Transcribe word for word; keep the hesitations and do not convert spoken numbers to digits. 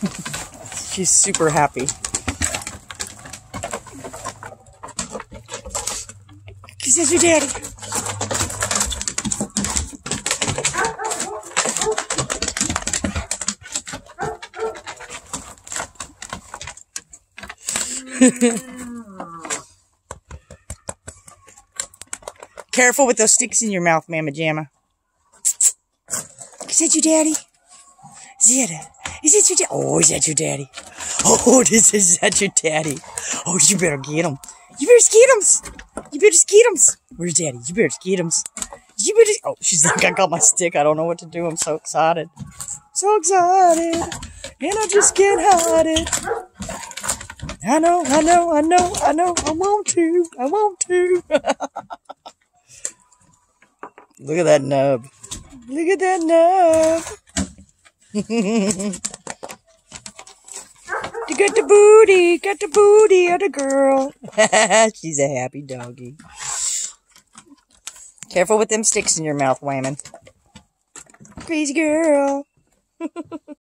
She's super happy. Is that your daddy? Careful with those sticks in your mouth, Mama Jamma. Is that your daddy? Zeta, is that your daddy? Oh, is that your daddy? Oh, this is that your daddy. Oh, you better get him. You better get him. You better get him. Where's daddy? You better get him. You better. Oh, she's like, I got my stick. I don't know what to do. I'm so excited. So excited. And I just can't hide it. I know, I know, I know, I know. I want to. I want to. Look at that nub. Look at that nub. You got the booty. Got the booty of the girl. She's a happy doggy. Careful with them sticks in your mouth, Wayman. Crazy girl.